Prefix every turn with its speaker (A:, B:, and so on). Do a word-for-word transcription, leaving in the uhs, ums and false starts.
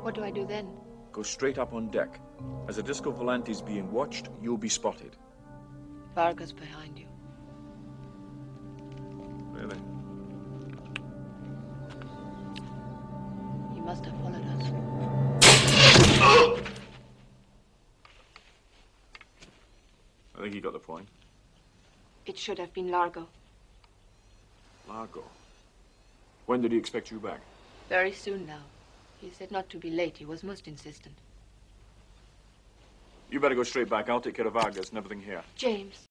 A: What do I do then?
B: Go straight up on deck. As the Disco Volante is being watched, you'll be spotted.
A: Vargas behind you.
B: Really?
A: He must have followed us.
B: I think you got the point.
A: It should have been Largo.
B: Largo? When did he expect you back?
A: Very soon now. He said not to be late. He was most insistent.
B: You better go straight back. I'll take care of Vargas and everything here.
A: James.